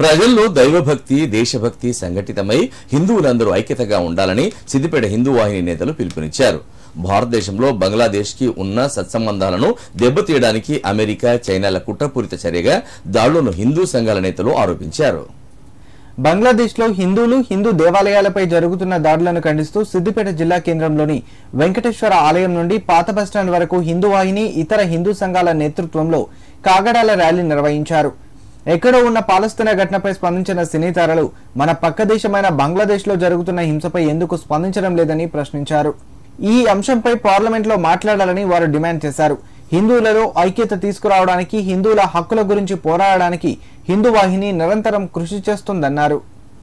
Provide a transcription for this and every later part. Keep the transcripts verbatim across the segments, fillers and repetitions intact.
ప్రజల్లో దైవభక్తి దేశభక్తి సంఘటితమై హిందువులందరూ ఐక్యతగా ఉండాలని సిద్దిపేట హిందూ వాహిని నేతలు పిలుపునిచ్చారు. భారతదేశంలో బంగ్లాదేశ్ కి ఉన్న సత్సంబంధాలను దెబ్బతీయడానికి అమెరికా చైనాల కుట్రపూరిత చర్యగా దాడులను హిందూ సంఘాల నేతలు ఆరోపించారు. బంగ్లాదేశ్ లో హిందువులు హిందూ దేవాలయాలపై జరుగుతున్న దాడులను ఖండిస్తూ సిద్దిపేట జిల్లా కేంద్రంలోని వెంకటేశ్వర ఆలయం నుండి పాత బస్టాండ్ వరకు హిందూ వాహిని ఇతర హిందూ సంఘాల నేతృత్వంలో కాగడాల ర్యాలీ నిర్వహించారు. ఎక్కడో ఉన్న పాలస్తీనా ఘటనపై స్పందించిన సినీ తారలు మన పక్క దేశమైన బంగ్లాదేశ్ లో జరుగుతున్న హింసపై ఎందుకు స్పందించడం లేదని ప్రశ్నించారు. ఈ అంశంపై పార్లమెంట్ లో మాట్లాడాలని వారు డిమాండ్ చేశారు. హిందువులలో ఐక్యత తీసుకురావడానికి హిందువుల హక్కుల గురించి పోరాడడానికి హిందూ వాహిని నిరంతరం కృషి చేస్తుందన్నారు.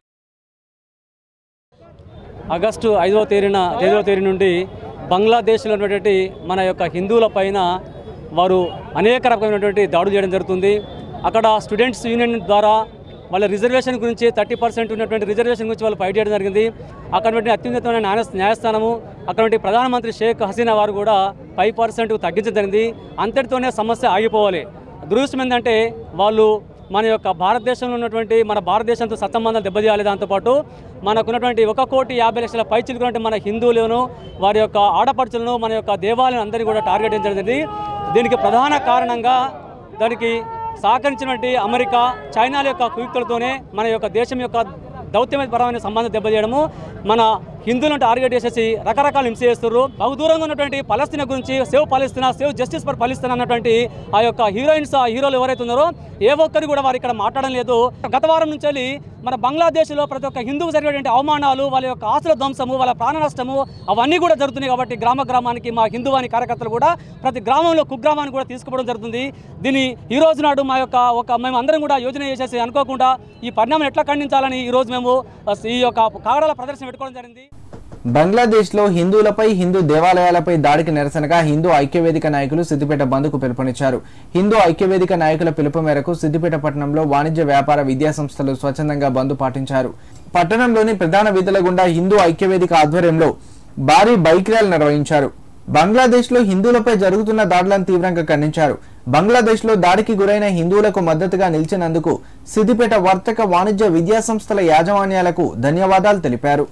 ఆగస్టు ఐదవ తేదీన ఐదవ తేదీ నుండి బంగ్లాదేశ్లో ఉన్నటువంటి మన యొక్క హిందువుల పైన వారు అనేక రకమైనటువంటి దాడులు చేయడం జరుగుతుంది. అక్కడ స్టూడెంట్స్ యూనియన్ ద్వారా వాళ్ళ రిజర్వేషన్ గురించి థర్టీ పర్సెంట్ ఉన్నటువంటి రిజర్వేషన్ గురించి వాళ్ళు ఫైట్ చేయడం జరిగింది. అక్కడ అత్యున్నతమైన న్యాయ న్యాయస్థానము అక్కడ ప్రధానమంత్రి షేక్ హసీనా వారు కూడా ఫైవ్ పర్సెంట్ తగ్గించడం జరిగింది. అంతటితోనే సమస్య ఆగిపోవాలి. దురదృష్టం ఏంటంటే వాళ్ళు మన యొక్క భారతదేశంలో ఉన్నటువంటి మన భారతదేశంతో సత్సంబంధాలు దెబ్బతీయాలి. దాంతోపాటు మనకున్నటువంటి ఒక కోటి యాభై లక్షల పైచిలుకున్నటువంటి మన హిందువులను వారి యొక్క ఆడపడుచులను మన యొక్క దేవాలయం అందరినీ కూడా టార్గెట్ చేయడం జరిగింది. దీనికి ప్రధాన కారణంగా దానికి సహకరించినటువంటి అమెరికా చైనాల యొక్క కుయుక్తులతోనే మన యొక్క దేశం యొక్క దౌత్యపరమైన సంబంధం దెబ్బతీయడము, మన హిందువులను టార్గెట్ చేసేసి రకరకాల హింస చేస్తున్నారు. బహు దూరంగా ఉన్నటువంటి పలస్తీనా గురించి save Palestine save justice for Palestine అన్నటువంటి ఆ యొక్క హీరోయిన్స్ ఆ హీరోలు ఎవరైతే ఉన్నారో ఏ ఒక్కరు కూడా వారు ఇక్కడ మాట్లాడడం లేదు. గత వారం నుంచి వెళ్ళి మన బంగ్లాదేశ్లో ప్రతి ఒక్క హిందువు జరిగేటువంటి అవమానాలు, వాళ్ళ యొక్క ఆస్తుల ధ్వంసము, వాళ్ళ ప్రాణ నష్టము అవన్నీ కూడా జరుగుతున్నాయి. కాబట్టి గ్రామ గ్రామానికి మా హిందువాని కార్యకర్తలు కూడా ప్రతి గ్రామంలో కుగ్రామాన్ని కూడా తీసుకుపోవడం జరుగుతుంది. దీన్ని ఈ రోజు నాడు మా యొక్క ఒక మేము అందరం కూడా యోజన చేసేసి అనుకోకుండా ఈ పరిణామం ఎట్లా ఖండించాలని ఈ రోజు మేము ఈ యొక్క కాగడాల ప్రదర్శన పెట్టుకోవడం జరిగింది. బంగ్లాదేశ్ లో హిందువులపై హిందూ దేవాలయాలపై దాడికి నిరసనగా హిందూ ఐక్యవేదిక నాయకులు సిద్దిపేట బంద్కు పిలుపునిచ్చారు. హిందూ ఐక్యవేదిక నాయకుల పిలుపు మేరకు సిద్దిపేట పట్టణంలో వాణిజ్య వ్యాపార విద్యా సంస్థలు స్వచ్ఛందంగా బంద్ పాటించారు. పట్టణంలోని ప్రధాన వీధుల గుండా హిందూ ఐక్యవేదిక ఆధ్వర్యంలో భారీ బైక్ ర్యాలీ నిర్వహించారు. బంగ్లాదేశ్ లో హిందువులపై జరుగుతున్న దాడులను తీవ్రంగా ఖండించారు. బంగ్లాదేశ్ లో దాడికి గురైన హిందువులకు మద్దతుగా నిలిచినందుకు సిద్దిపేట వర్తక వాణిజ్య విద్యా సంస్థల యాజమాన్యాలకు ధన్యవాదాలు తెలిపారు.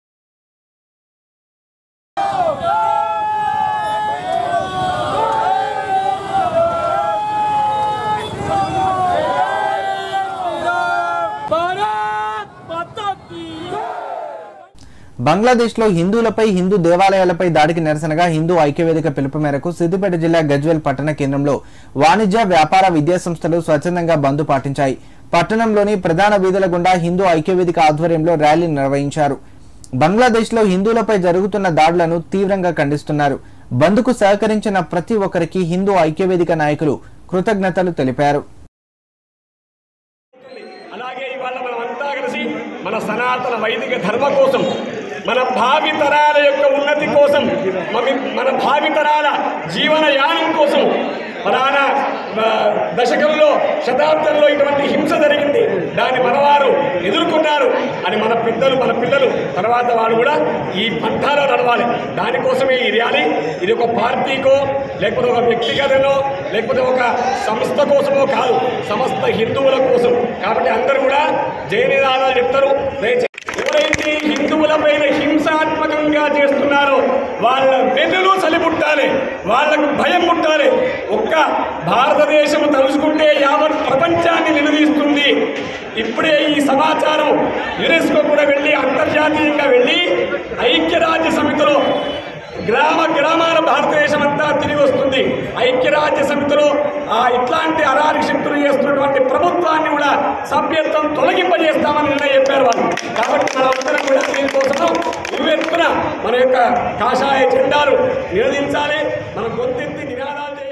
బంగ్లాదేశ్ లో హిందువులపై హిందూ దేవాలయాలపై దాడికి నిరసనగా హిందూ ఐక్యవేదిక పిలుపు మేరకు సిద్దిపేట జిల్లా గజ్వేల్ పట్టణ కేంద్రంలో వాణిజ్య వ్యాపార విద్యా సంస్థలు స్వచ్ఛందంగా బంద్ పాటించాయి. పట్టణంలోని ప్రధాన వీధుల గుండా హిందూ ఐక్యవేదిక ఆధ్వర్యంలో ర్యాలీ నిర్వహించారు. బంగ్లాదేశ్ లో హిందువులపై జరుగుతున్న దాడులను తీవ్రంగా ఖండిస్తున్నారు. బంద్కు సహకరించిన ప్రతి ఒక్కరికి హిందూ ఐక్యవేదిక నాయకులు కృతజ్ఞతలు తెలిపారు. మన సనాతన వైదిక ధర్మ కోసం, మన భావితరాల యొక్క ఉన్నతి కోసం, మన భావితరాల జీవనయానం కోసం ఫలానా దశకంలో శతాబ్దంలో ఇటువంటి హింస జరిగింది, దాన్ని మనవారు ఎదుర్కొన్నారు అని మన పెద్దలు మన పిల్లలు తర్వాత వారు కూడా ఈ పంథాలో నడవాలి. దానికోసమే ఈ ర్యాలీ. ఇది ఒక పార్టీకో లేకపోతే ఒక వ్యక్తిగతనో లేకపోతే ఒక సంస్థ కోసమో కాదు, సమస్త హిందువుల కోసం. కాబట్టి అందరూ కూడా జయనిదానాలు చెప్తారు. ఎవరైతే హిందువులపైన హింసాత్మకంగా చేస్తున్నారో వాళ్ళ వెన్నులో చలి పుట్టాలి, వాళ్ళకు భయం పుట్టాలి. ఒక్క భారతదేశం తలుచుకుంటే యావత్ ప్రపంచాన్ని నిలదీస్తుంది. ఇప్పుడే ఈ సమాచారం యునెస్కో కూడా వెళ్ళి అంతర్జాతీయంగా వెళ్ళి ఐక్యరాజ్య సమితిలో గ్రామ గ్రామాల భారతదేశం అంతా తిరిగి వస్తుంది. ఐక్యరాజ్య సమితిలో ఆ ఇట్లాంటి అరారి శక్తులు చేస్తున్నటువంటి ప్రభుత్వాన్ని కూడా సభ్యత్వం తొలగింపజేస్తామని నిర్ణయం చెప్పారు వాళ్ళు. కాబట్టి మనందరం కూడా దీనికోసం ఉవ్వెత్తున మన యొక్క కాషాయ జెండాలు నిలదించాలి, మన గొంతెత్తి నినాదాలు చేయాలి.